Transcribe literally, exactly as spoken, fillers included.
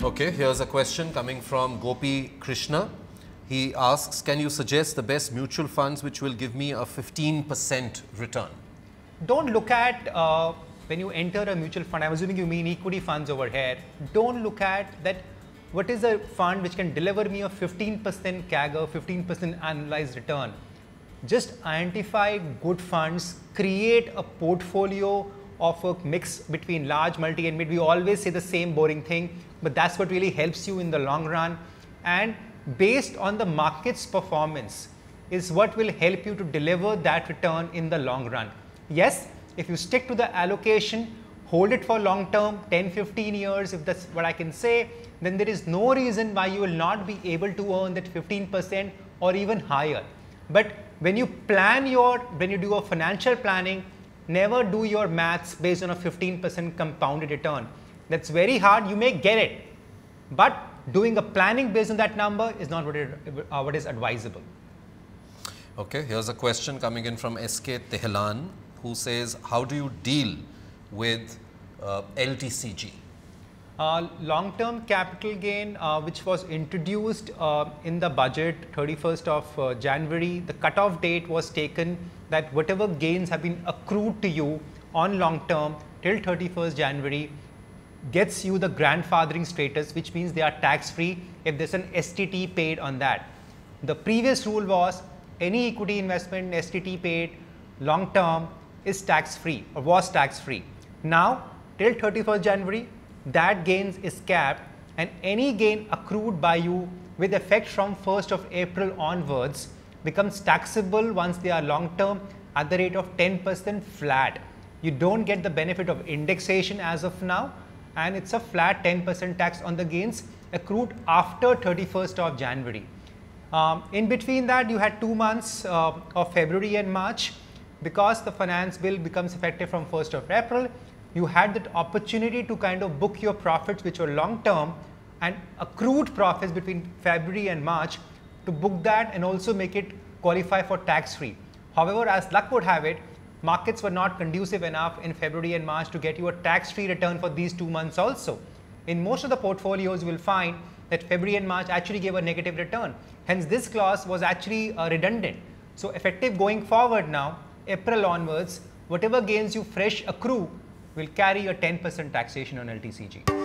Okay, here's a question coming from Gopi Krishna. He asks, can you suggest the best mutual funds which will give me a fifteen percent return? Don't look at, uh, when you enter a mutual fund, I'm assuming you mean equity funds over here. Don't look at that, what is a fund which can deliver me a fifteen percent C A G R, fifteen percent annualized return. Just identify good funds, create a portfolio of a mix between large, multi and mid. We always say the same boring thing, but that's what really helps you in the long run. And based on the market's performance is what will help you to deliver that return in the long run. Yes, if you stick to the allocation, hold it for long term, ten, fifteen years, if that's what I can say, then there is no reason why you will not be able to earn that fifteen percent or even higher. But when you plan your, when you do a financial planning, never do your maths based on a fifteen percent compounded return. That's very hard, you may get it, but doing a planning based on that number is not what, it, uh, what is advisable. Okay, here's a question coming in from S K Tehlan, who says, how do you deal with uh, L T C G? Uh, long-term capital gain, uh, which was introduced uh, in the budget thirty-first of uh, January, the cutoff date was taken that whatever gains have been accrued to you on long-term till thirty-first January gets you the grandfathering status, which means they are tax-free if there's an S T T paid on that. The previous rule was any equity investment S T T paid long-term is tax-free or was tax-free. Now till thirty-first January, that gains is capped, and any gain accrued by you with effect from first of April onwards becomes taxable once they are long-term at the rate of ten percent flat. You don't get the benefit of indexation as of now, and it's a flat ten percent tax on the gains accrued after thirty-first of January. Um, in between that, you had two months uh, of February and March. Because the finance bill becomes effective from first of April, you had that opportunity to kind of book your profits which were long term and accrued profits between February and March to book that and also make it qualify for tax free. However, as luck would have it, markets were not conducive enough in February and March to get you a tax free return for these two months also. In most of the portfolios, you will find that February and March actually gave a negative return. Hence, this clause was actually uh, redundant. So effective going forward now, April onwards, whatever gains you fresh accrue will carry a ten percent taxation on L T C G.